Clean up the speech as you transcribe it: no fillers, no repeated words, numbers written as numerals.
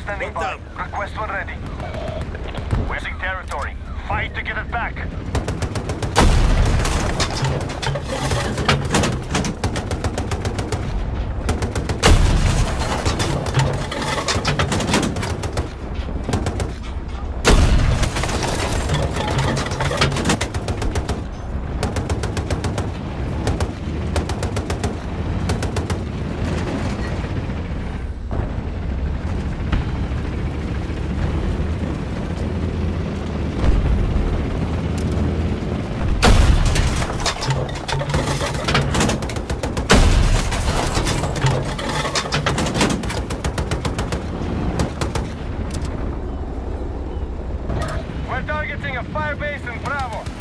standing by. Request when ready. Losing territory. Fight to get it back. We're targeting a firebase in Bravo.